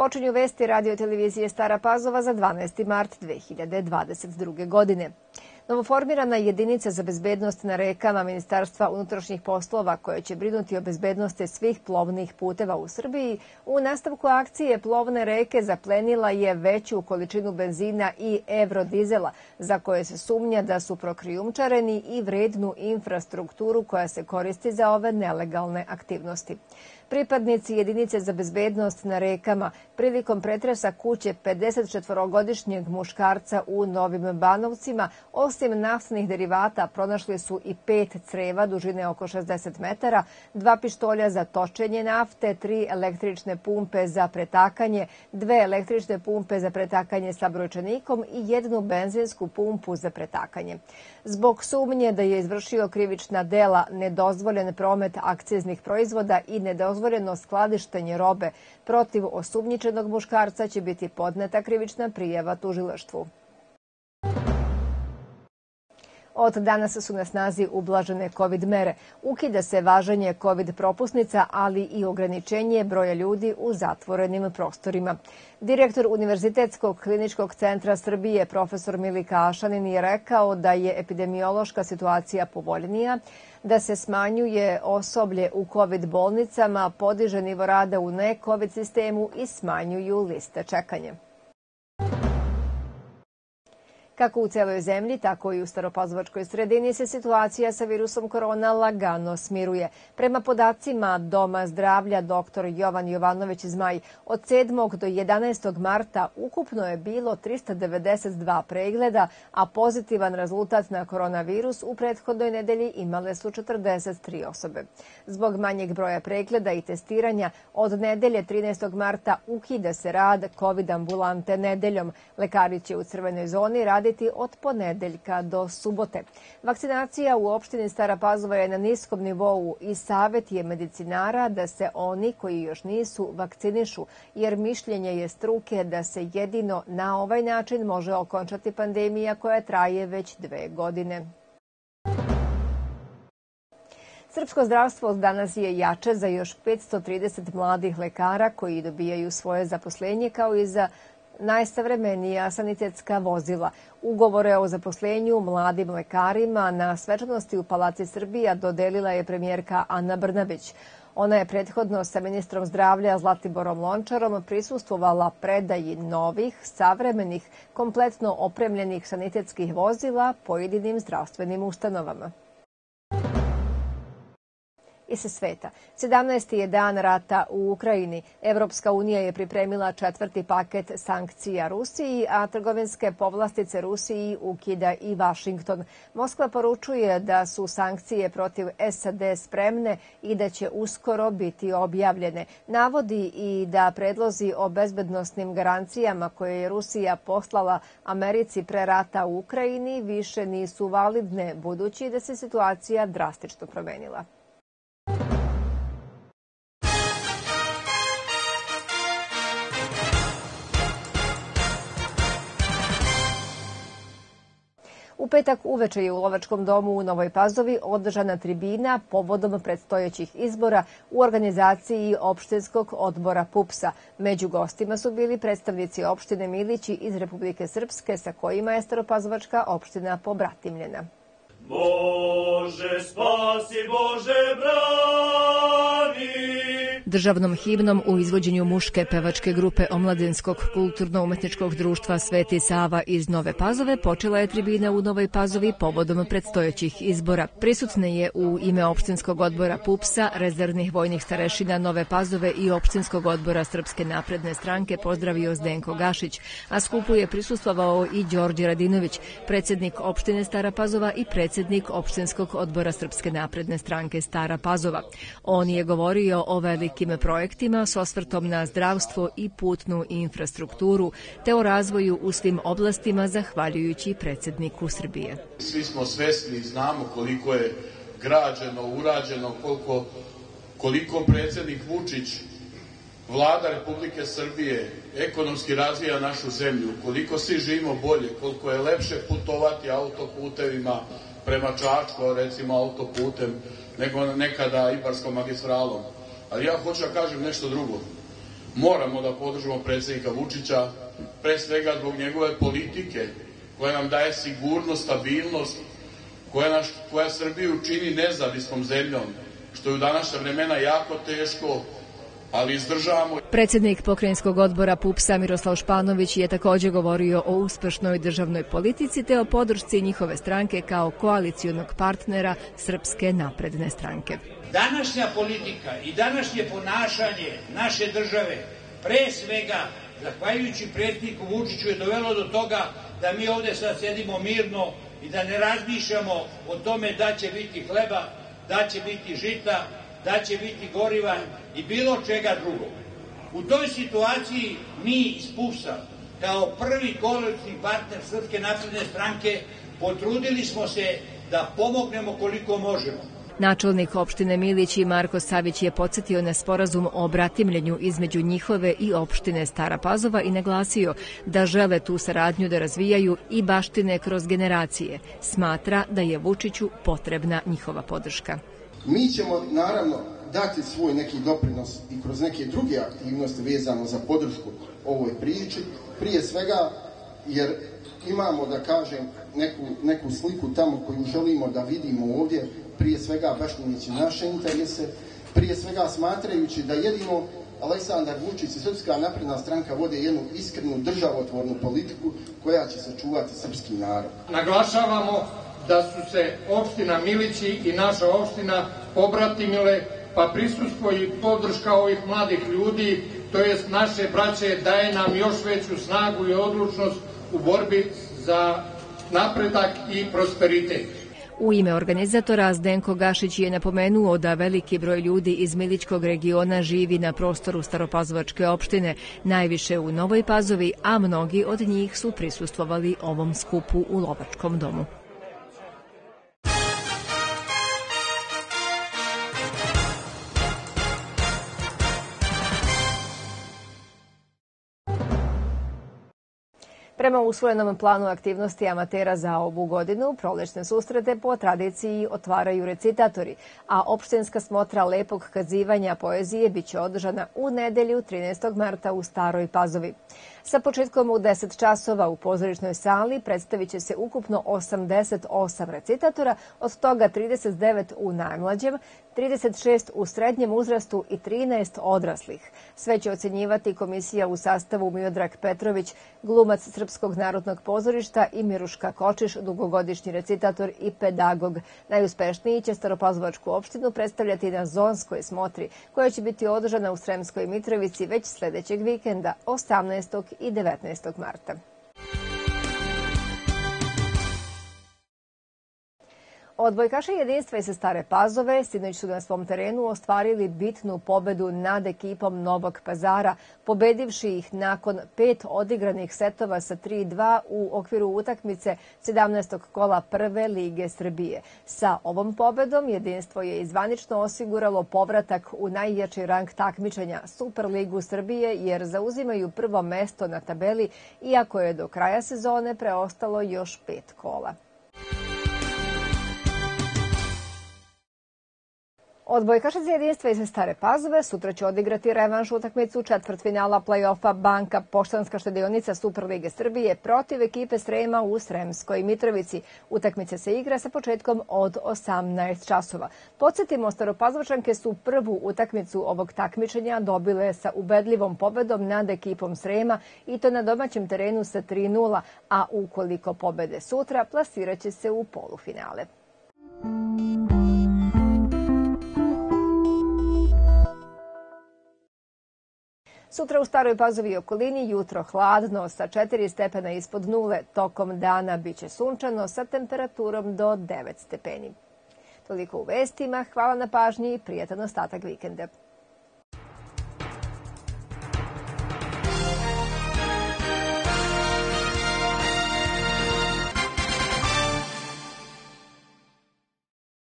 Počinju vesti radio televizije Stara Pazova za 12. mart 2022. godine. Novoformirana jedinica za bezbednost na rekama Ministarstva unutrašnjih poslova, koja će brinuti o bezbednosti svih plovnih puteva u Srbiji, u nastavku akcije plovne reke zaplenila je veću količinu benzina i evrodizela, za koje se sumnja da su prokrijumčareni, i vrednu infrastrukturu koja se koristi za ove nelegalne aktivnosti. Pripadnici jedinice za bezbednost na rekama prilikom pretresa kuće 54-godišnjeg muškarca u Novim Banovcima, osim naftnih derivata, pronašli su i 5 creva dužine oko 60 metara, 2 pištolja za točenje nafte, 3 električne pumpe za pretakanje, 2 električne pumpe za pretakanje sa brojčanikom i 1 benzinsku pumpu za pretakanje. Zbog sumnje da je izvršio krivična dela, nedozvoljen promet akciznih proizvoda i nedozvoljeno skladištenje robe, protiv osumnjičenog muškarca će biti podneta krivična prijava tužilaštvu. Od danas su na snazi ublažene COVID mere. Ukida se važenje COVID propusnica, ali i ograničenje broja ljudi u zatvorenim prostorima. Direktor Univerzitetskog kliničkog centra Srbije, profesor Milika Ašanin, je rekao da je epidemiološka situacija povoljnija, da se smanjuje osoblje u COVID bolnicama, podiže nivo rada u ne-COVID sistemu i smanjuju liste čekanja. Kako u celoj zemlji, tako i u staropazovačkoj sredini se situacija sa virusom korona lagano smiruje. Prema podacima Doma zdravlja dr. Jovan Jovanović Zmaj, od 7. do 11. marta ukupno je bilo 392 pregleda, a pozitivan rezultat na koronavirus u prethodnoj nedelji imale su 43 osobe. Zbog manjeg broja pregleda i testiranja, od nedelje 13. marta ukida se rad COVID ambulante nedeljom. Lekari će u crvenoj zoni raditi od ponedeljka do subote. Vakcinacija u opštini Stara Pazova je na niskom nivou i savjet je medicinara da se oni koji još nisu vakcinišu, jer mišljenje je struke da se jedino na ovaj način može okončati pandemija koja traje već 2 godine. Srpsko zdravstvo danas je jače za još 530 mladih lekara koji dobijaju svoje zaposlenje, kao i za najsavremenija sanitetska vozila. Ugovore o zaposlenju mladim lekarima na svečanosti u Palaci Srbija dodelila je premijerka Ana Brnabić. Ona je prethodno sa ministrom zdravlja Zlatiborom Lončarom prisustvovala predaji novih, savremenih, kompletno opremljenih sanitetskih vozila pojedinim zdravstvenim ustanovama. I sa sveta. 17. je dan rata u Ukrajini. Evropska unija je pripremila 4. paket sankcija Rusiji, a trgovinske povlastice Rusiji ukida i Vašington. Moskva poručuje da su sankcije protiv SAD spremne i da će uskoro biti objavljene. Navodi i da predlozi o bezbednosnim garancijama koje je Rusija poslala Americi pre rata u Ukrajini više nisu validne, budući da se situacija drastično promenila. U petak uveče je u Lovačkom domu u Novoj Pazovi održana tribina povodom predstojećih izbora u organizaciji opštinskog odbora PUPS-a. Među gostima su bili predstavnici opštine Milići iz Republike Srpske, sa kojima je staropazovačka opština pobratimljena. Bože spasi, Bože brani! Državnom himnom u izvođenju muške pevačke grupe Omladinskog kulturno-umetničkog društva Sveti Sava iz Nove Pazove počela je tribina u Novoj Pazovi povodom predstojećih izbora. Prisutne je u ime opštinskog odbora PUPS-a, rezervnih vojnih starešina Nove Pazove i opštinskog odbora Srpske napredne stranke pozdravio Zdenko Gašić, a skupu je prisustvovao i Đorđe Radinović, predsjednik opštine Stara Pazova i predsjednik opštinskog odbora Srpske napredne stranke Stara Pazova. On je govorio o velikim projektima s osvrtom na zdravstvo i putnu infrastrukturu, te o razvoju u svim oblastima zahvaljujući predsjedniku Srbije. Svi smo svesni i znamo koliko je građeno, urađeno, koliko predsjednik Vučić, Vlada Republike Srbije ekonomski razvija našu zemlju, koliko svi živimo bolje, koliko je lepše putovati autoputevima prema Čačku, recimo autoputem, nego nekada Ibarskom magistralom. Ali ja hoću da kažem nešto drugo. moramo da podržimo predsjednika Vučića, pre svega zbog njegove politike koja nam daje sigurnost, stabilnost, koja Srbiju čini nezavisnom zemljom, što je u današnja vremena jako teško, ali izdržavamo. Predsjednik pokrajinskog odbora PUPS-a Miroslav Španović je također govorio o uspešnoj državnoj politici te o podršci njihove stranke kao koalicijonog partnera Srpske napredne stranke. Današnja politika i današnje ponašanje naše države, pre svega, zahvaljujući predsjedniku Vučiću, je dovelo do toga da mi ovdje sad sedimo mirno i da ne razmišljamo o tome da će biti hleba, da će biti žita, da će biti goriva i bilo čega drugog. U toj situaciji mi iz PUPS-a, kao prvi koalicijni partner Srpske napredne stranke, potrudili smo se da pomognemo koliko možemo. Načelnik opštine Milić i Marko Savić je podsjetio na sporazum o bratimljenju između njihove i opštine Stara Pazova i naglasio da žele tu saradnju da razvijaju i baštine kroz generacije. Smatra da je Vučiću potrebna njihova podrška. Mi ćemo naravno dati svoj neki doprinos i kroz neke druge aktivnosti vezano za podršku ovoj priči, prije svega jer imamo, da kažem, neku sliku tamo koju želimo da vidimo ovdje, prije svega baštinići naše interese, prije svega smatrajući da jedino Aleksandar Vučić i Srpska napredna stranka vode jednu iskrenu državotvornu politiku koja će sačuvati srpski narod. Naglašavamo da su se opština Milići i naša opština pobratimile, pa prisustvo i podrška ovih mladih ljudi, to jest naše braće, daje nam još veću snagu i odlučnost u borbi za napredak i prosperitet. U ime organizatora Zdenko Gašić je napomenuo da veliki broj ljudi iz Milićkog regiona živi na prostoru Staropazovačke opštine, najviše u Novoj Pazovi, a mnogi od njih su prisustvovali ovom skupu u Lovačkom domu. Prema usvojenom planu aktivnosti amatera za ovu godinu, prolećne susrete po tradiciji otvaraju recitatori, a opštinska smotra lepog kazivanja poezije biće održana u nedelju 13. marta u Staroj Pazovi. Sa početkom u 10 časova u pozorišnoj sali predstavit će se ukupno 88 recitatora, od toga 39 u najmlađem, 36 u srednjem uzrastu i 13 odraslih. Sve će ocenjivati komisija u sastavu Miodrag Petrović, glumac Srpskog narodnog pozorišta, i Miruška Kočiš, dugogodišnji recitator i pedagog. Najuspešniji će Staropazovačku opštinu predstavljati na zonskoj smotri, koja će biti održana u Sremskoj Mitrovici već sljedećeg vikenda, 18. i 19. marta. Odbojkaši jedinstva iz Stare Pazove sinoć su na svom terenu ostvarili bitnu pobedu nad ekipom Novog Pazara, pobedivši ih nakon 5 odigranih setova sa 3-2 u okviru utakmice 17. kola Prve lige Srbije. Sa ovom pobedom jedinstvo je zvanično osiguralo povratak u najjači rang takmičenja Superligu Srbije, jer zauzimaju prvo mesto na tabeli, iako je do kraja sezone preostalo još 5 kola. Odbojkaši iz jedinstva iz Stare Pazove sutra će odigrati revanš utakmicu četvrtfinala play-offa Banka Poštanska štedionica Superlige Srbije protiv ekipe Srema u Sremskoj Mitrovici. Utakmica se igra sa početkom od 18 časova. Podsjetimo, Staropazovčanke su prvu utakmicu ovog takmičenja dobile sa ubedljivom pobedom nad ekipom Srema, i to na domaćem terenu sa 3-0, a ukoliko pobede sutra, plasirat će se u polufinale. Sutra u Staroj Pazovi i okolini jutro hladno sa 4 stepena ispod nule. Tokom dana biće sunčano sa temperaturom do 9 stepeni. Toliko u vestima. Hvala na pažnji i prijatan ostatak vikenda.